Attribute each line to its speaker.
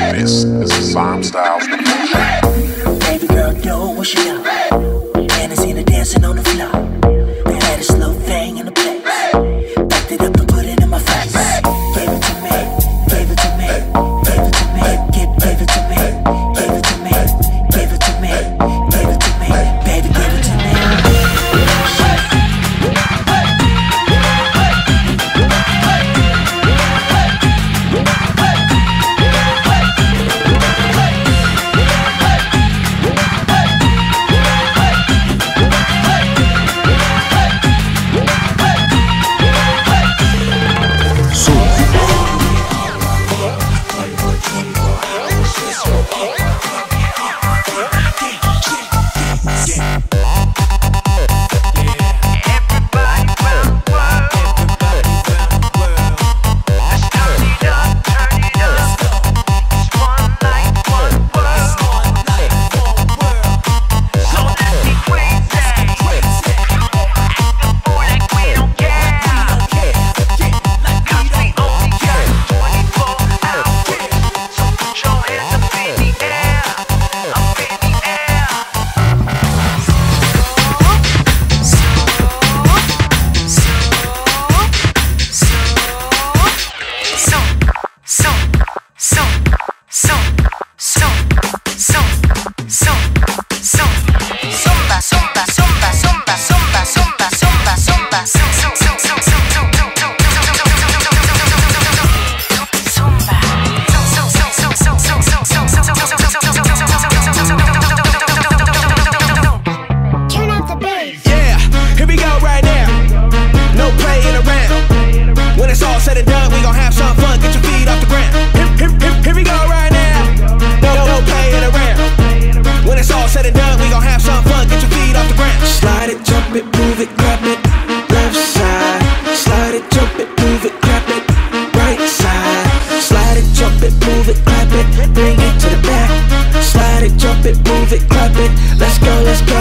Speaker 1: This is Slime Styles.
Speaker 2: Baby girl, know what she know. And I seen her dancing on the floor. They had a slow thing in the place. Backed it up and put it in my face. Gave it to me, gave it to me, gave it to me, gave it to me, gave it to me, gave it to me, gave it to me, baby, give it to me. Let's go, let's go.